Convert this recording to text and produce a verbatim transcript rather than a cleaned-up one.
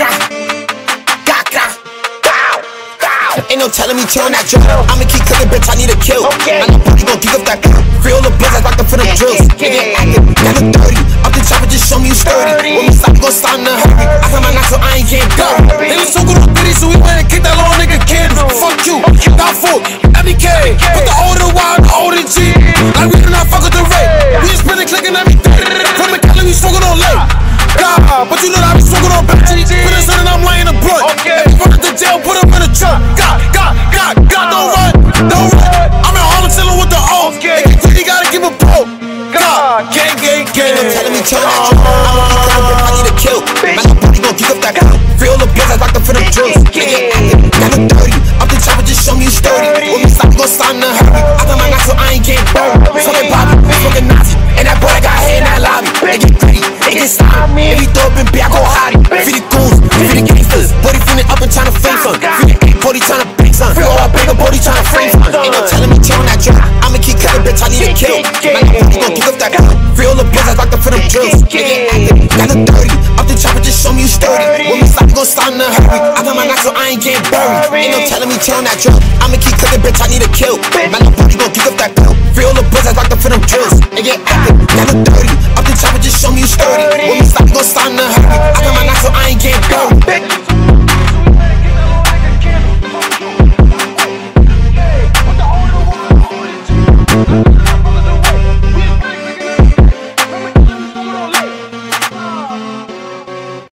Ain't no telling me turn that drill. I'ma keep cooking, bitch, I need a kill. Okay. I know you gon' kick up that girl. Free all the bloods, I rock them for them drills. Nigga acting, got a thirty. Up the chopper, just show me you sturdy. When we stop, we gon' start in a hurry. I got my knots, so I ain't can't go. They was so good on Glizzy, so we went and kicked that little nigga kid. Fuck you, got full, M B K. Put the O to the Y, the O to the G. Like we do not fuck with the rate. We just spinning, clicking everything. From the Cali, we smoking on late. God, but you know that I be smoking on back. Put this in and I'm laying a blunt. Okay. If you run to the jail, put him in the trunk. God, God, God, God, don't run, don't run. I'm in Harlem chillin' with the O. Okay. You gotta give a pro. God, gang, gang, gang. Ain't no telling me turn that drum. I'ma keep cutting, bitch, I need a kill. Man, you probably gon' kick up that girl. Free all the bloods, I rock them for them drills. Nigga acting, got a thirty. Up the chopper, just show me you sturdy. When we stop, we gon' start in a hurry. I got my knots, so I ain't getting burned. Smoking Bobby, smoking Nazi. And that boy that got hair in that lobby. They get pretty, they get slimy. If he throw up in B, I go hottie. Feed the goons, feed the gangsters. Body feeling up and tryna flame son. Feed the eight, body tryna bang son. Feel all bigger, body tryna frame son. Ain't no telling me turn that drum. I'ma keep cutting, bitch, I need a kill. Man, you gon' kick up that girl. Free all the bloods, I rock them for them drills. Nigga acting, got a thirty. Up the chopper, just show me you sturdy. When we stop, we gon' start in a hurry. I got my knots, so I ain't getting buried. Ain't no telling me turn that drum. I'ma keep cutting, bitch, I need a kill. Man, you gon' kick up that girl. Free all the bloods, I rock them for them drills. Nigga acting, got a thirty. Up the chopper, just show me you sturdy. When we stop, we gon' start in a hurry. I got my knots, so I ain't getting buried.